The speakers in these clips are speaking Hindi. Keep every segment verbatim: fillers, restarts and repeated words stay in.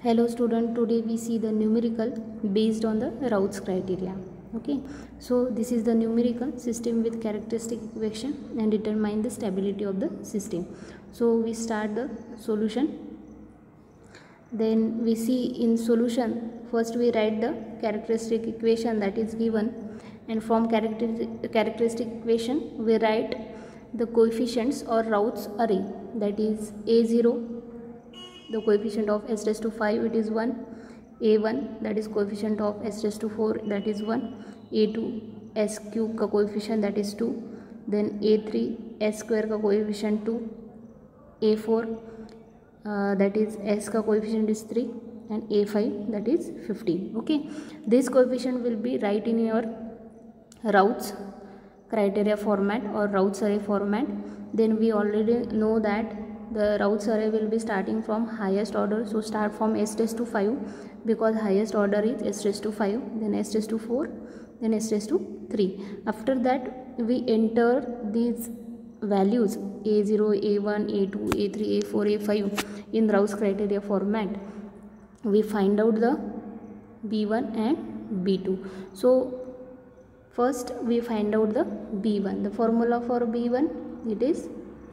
Hello student, today we see the numerical based on the Raoult's criteria. Okay, so this is the numerical system with characteristic equation and determine the stability of the system. So we start the solution. Then we see in solution, first we write the characteristic equation that is given, and from characteristic characteristic equation we write the coefficients or Raoult's array, that is a zero, the coefficient of s raised to five, it is one, a one that is coefficient of s raised to four, that is one, a two s cube का coefficient that is two, then a three s square का coefficient two, a four uh, that is s का coefficient is three, and a five that is fifteen. Okay, this coefficient will be write in your Raoult's criteria format or Raoult's array format. Then we already know that the Raoult's array will be starting from highest order, so start from s raised to five because highest order is s raised to five, then s raised to four, then s raised to three. After that we enter these values a zero, a one, a two, a three, a four, a five in Raoult's criteria format. We find out the b one and b two. So first we find out the b one. The formula for b one, it is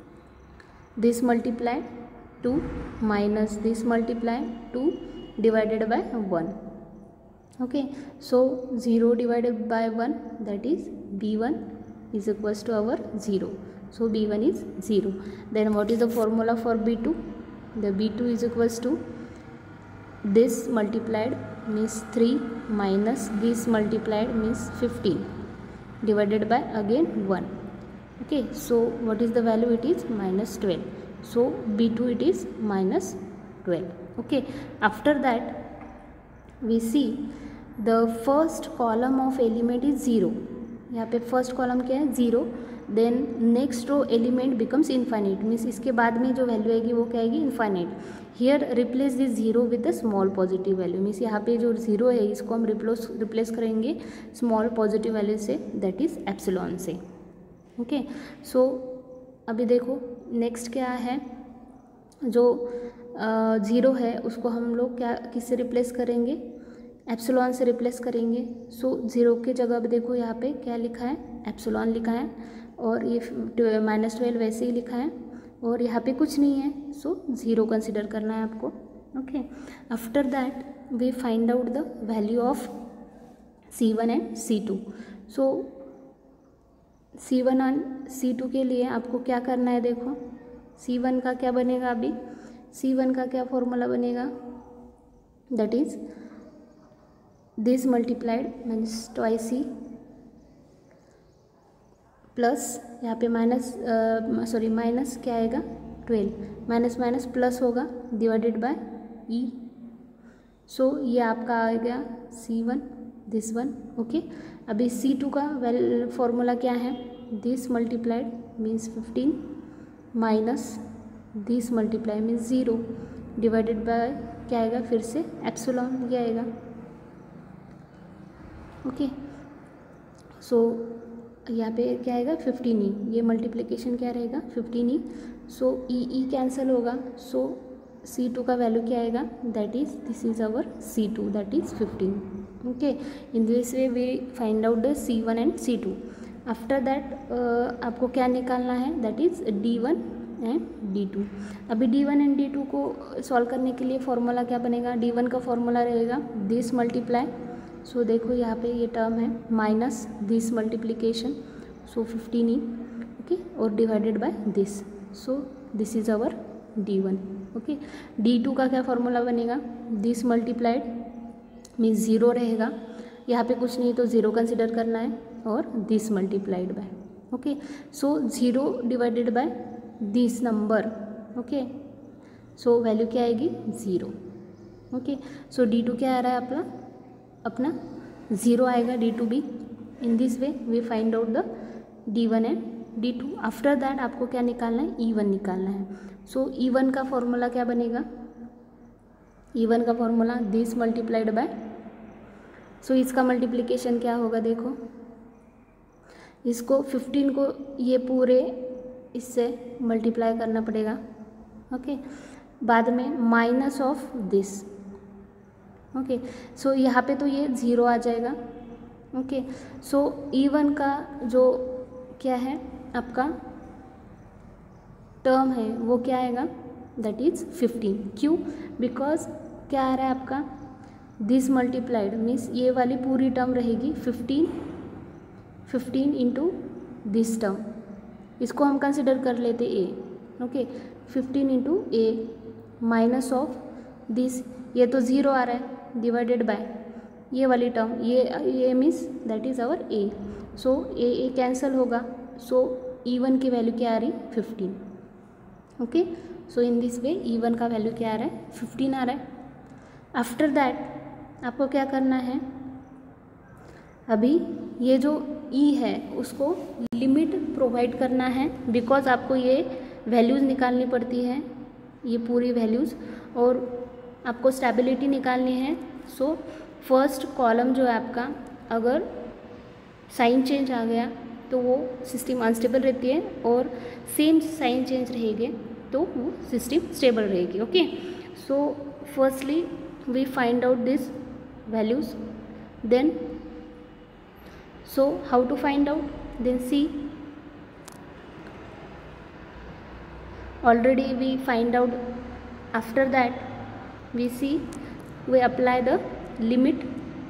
this multiplied two minus this multiplied two divided by one. Okay, so zero divided by one, that is b one is equals to our zero. So b one is zero. Then what is the formula for b two? The b two is equals to this multiplied means three minus this multiplied means fifteen divided by again one. Okay, so what is the value? It is minus twelve. So b two it is minus twelve. Okay, after that we see the first column of element is zero. यहाँ पे first column क्या है? zero. Then next row element becomes infinite, means इसके बाद में जो value आएगी वो क्या आएगी? infinite. Here replace this zero with the small positive value, means यहाँ पे जो zero है इसको हम replace replace करेंगे small positive value से, that is epsilon से. ओके okay, सो so, अभी देखो नेक्स्ट क्या है, जो ज़ीरो है उसको हम लोग क्या किससे रिप्लेस करेंगे? एप्सिलॉन से रिप्लेस करेंगे. सो so, ज़ीरो की जगह अब देखो यहाँ पे क्या लिखा है? एप्सिलॉन लिखा है, और ये माइनस ट्वेल्व वैसे ही लिखा है, और यहाँ पे कुछ नहीं है, सो so, ज़ीरो कंसिडर करना है आपको. Okay, after that we find out the value of C one and C two. So C one and C two के लिए आपको क्या करना है? देखो सी वन का क्या बनेगा? अभी सी वन का क्या फॉर्मूला बनेगा? That is this multiplied means twice C plus यहाँ पे माइनस सॉरी माइनस क्या आएगा? ट्वेल्व, माइनस माइनस प्लस होगा डिवाइडेड बाय ई. सो ये आपका आ गया C one, this one. Okay, अभी सी टू का वेल फॉर्मूला क्या है? This multiplied means fifteen minus this multiply means zero divided by क्या आएगा? फिर से एप्सिलॉन ये आएगा. ओके, सो यहाँ पे क्या आएगा? Fifteen E. ये मल्टीप्लिकेशन क्या रहेगा? Fifteen E. सो ई ई कैंसिल होगा, सो सी टू का वैल्यू क्या आएगा? That is this is our C two, that is fifteen. Okay, in this way we find out the C one and C two. After that आपको क्या निकालना है? That is D one and D two. अभी D one and D two को सॉल्व करने के लिए फॉर्मूला क्या बनेगा? डी वन का फॉर्मूला रहेगा दिस मल्टीप्लाई. सो देखो यहाँ पे ये टर्म है minus this multiplication, so fifteen E. Okay, और divided by this. So this is our D one. Okay, D two का क्या फॉर्मूला बनेगा? दिस मल्टीप्लाइड मीन्स ज़ीरो रहेगा, यहाँ पे कुछ नहीं तो ज़ीरो कंसिडर करना है, और this multiplied by. Okay, so zero divided by this number. Okay, so value क्या आएगी? Zero. Okay, so D two क्या आ रहा है अपना? अपना ज़ीरो आएगा डी टू भी. In this way we find out the D one and D two. After that आपको क्या निकालना है? ई वन निकालना है. सो ई वन का फॉर्मूला क्या बनेगा? ई वन का formula this multiplied by, so इसका मल्टीप्लिकेशन क्या होगा? देखो इसको फिफ्टीन को ये पूरे इससे मल्टीप्लाई करना पड़ेगा. ओके, बाद में minus of this, okay, so यहाँ पे तो ये ज़ीरो आ जाएगा। ओके, सो ई वन का जो क्या है आपका टर्म है वो क्या आएगा, दैट इज़ फिफ्टीन। क्यों, बिकॉज क्या आ रहा है आपका दिस मल्टीप्लाइड मीन्स ये वाली पूरी टर्म रहेगी fifteen fifteen into this term, इसको हम कंसिडर कर लेते A. Okay, fifteen into A minus of this, ये तो ज़ीरो आ रहा है डिवाइडेड बाय ये वाली टर्म, ये A means that is our A. So A A cancel होगा, सो ई वन की वैल्यू क्या आ रही, fifteen. Okay, so in this way E one का वैल्यू क्या आ रहा है, फिफ्टीन आ रहा है। आफ्टर दैट आपको क्या करना है, अभी ये जो ई है उसको लिमिट प्रोवाइड करना है, बिकॉज आपको ये वैल्यूज़ निकालनी पड़ती है, ये पूरी वैल्यूज़, और आपको स्टेबिलिटी निकालनी है। सो फर्स्ट कॉलम जो है आपका, अगर साइन चेंज आ गया तो वो सिस्टम अनस्टेबल रहती है, और सेम साइन चेंज रहेंगे तो वो सिस्टम स्टेबल रहेगी। Okay, so firstly we find out this values, then so how to find out, then see already we find out, after that we see we apply the limit।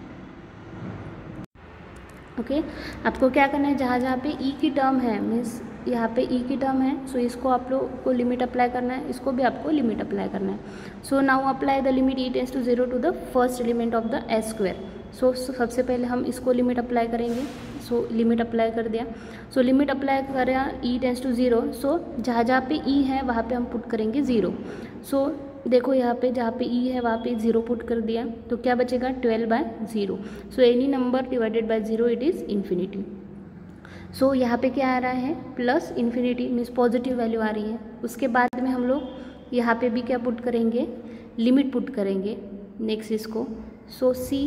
Okay okay? आपको क्या करना है, जहाँ जहाँ पे ई की टर्म है मीन्स यहाँ पे ई की टर्म है, सो so इसको आप लोग को लिमिट अप्लाई करना है, इसको भी आपको लिमिट अप्लाई करना है। So now apply the limit E tends to zero to the first element of the S square. So सबसे पहले हम इसको लिमिट अप्लाई करेंगे। सो लिमिट अप्लाई कर दिया, सो लिमिट अप्लाई करें E tends to zero, so जहाँ जहाँ पे ई है वहाँ पे हम पुट करेंगे ज़ीरो। सो देखो यहाँ पे जहाँ पे ई है वहाँ पे ज़ीरो पुट कर दिया, तो क्या बचेगा, twelve by zero. So any number divided by zero it is infinity. So यहाँ पे क्या आ रहा है, plus infinity means positive value आ रही है। उसके बाद में हम लोग यहाँ पे भी क्या पुट करेंगे, लिमिट पुट करेंगे नेक्स्ट इसको। सो सी,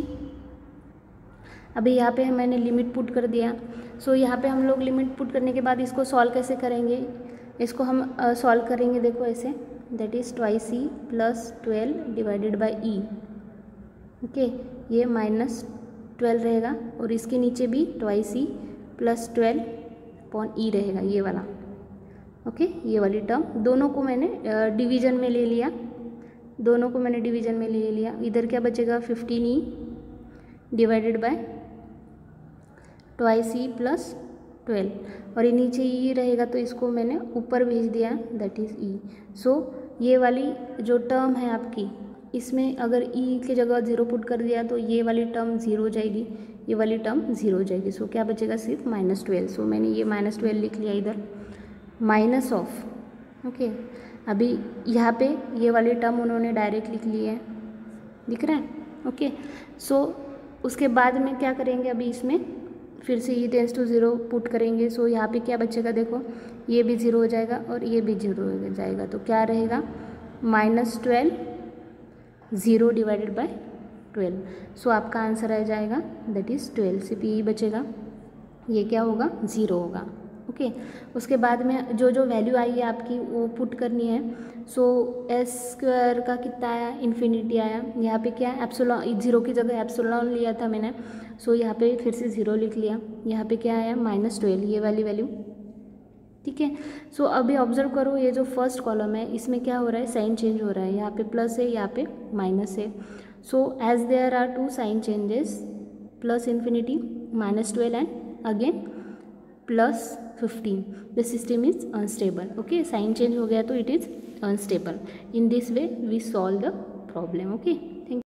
अभी यहाँ पे मैंने लिमिट पुट कर दिया। सो so, यहाँ पे हम लोग लिमिट पुट करने के बाद इसको सॉल्व कैसे करेंगे, इसको हम सॉल्व uh, करेंगे देखो ऐसे, that is twice E plus twelve divided by E. Okay, ये माइनस ट्वेल्व रहेगा, और इसके नीचे भी twice E plus twelve upon E रहेगा, ये वाला। Okay okay? ये वाली टर्म दोनों को मैंने डिवीज़न uh, में ले लिया, दोनों को मैंने डिवीज़न में ले लिया। इधर क्या बचेगा, fifteen E divided by twice E plus twelve, और ये नीचे ई रहेगा तो इसको मैंने ऊपर भेज दिया, दैट इज़ ई। सो ये वाली जो टर्म है आपकी, इसमें अगर ई की जगह ज़ीरो पुट कर दिया तो ये वाली टर्म ज़ीरो हो जाएगी, ये वाली टर्म ज़ीरो हो जाएगी। सो क्या बचेगा, सिर्फ माइनस ट्वेल्व। सो मैंने ये माइनस ट्वेल्व लिख लिया इधर, माइनस ऑफ। ओके, अभी यहाँ पे ये वाली टर्म उन्होंने डायरेक्ट लिख ली है, दिख रहा है। ओके, सो उसके बाद में क्या करेंगे, अभी इसमें फिर से E tends to zero put करेंगे। सो यहाँ पे क्या बचेगा, देखो ये भी ज़ीरो हो जाएगा और ये भी ज़ीरो हो जाएगा, तो क्या रहेगा, minus twelve zero divided by twelve. So आपका आंसर आ जाएगा दैट इज़ ट्वेल्व। सिर्फ ये बचेगा, ये क्या होगा, ज़ीरो होगा। ओके, उसके बाद में जो जो वैल्यू आई है आपकी वो पुट करनी है। सो एस स्क्वायर का कितना आया, इन्फिनिटी आया। यहाँ पे क्या है, एप्सिलॉन, जीरो की जगह एप्सिलॉन लिया था मैंने। सो so, यहाँ पे फिर से ज़ीरो लिख लिया। यहाँ पे क्या आया, माइनस ट्वेल्व, ये वाली वैल्यू। ठीक है, सो so, अभी ऑब्जर्व करो, ये जो फर्स्ट कॉलम है इसमें क्या हो रहा है, साइन चेंज हो रहा है। यहाँ पे प्लस है, यहाँ पे माइनस है। So as there are two sign changes, plus infinity, minus twelve and again plus fifteen, the system is unstable. Okay, sign change हो गया तो it is unstable. In this way we solve the problem. Okay, thank